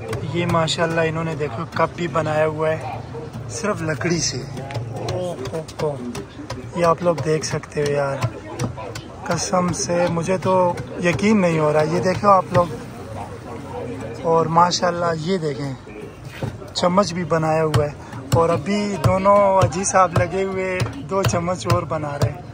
ये माशाल्लाह इन्होंने देखो कप भी बनाया हुआ है सिर्फ लकड़ी से। ओह ये आप लोग देख सकते हो यार, कसम से मुझे तो यकीन नहीं हो रहा। ये देखो आप लोग, और माशाल्लाह ये देखें चम्मच भी बनाया हुआ है। और अभी दोनों अजी साहब लगे हुए 2 चम्मच और बना रहे हैं।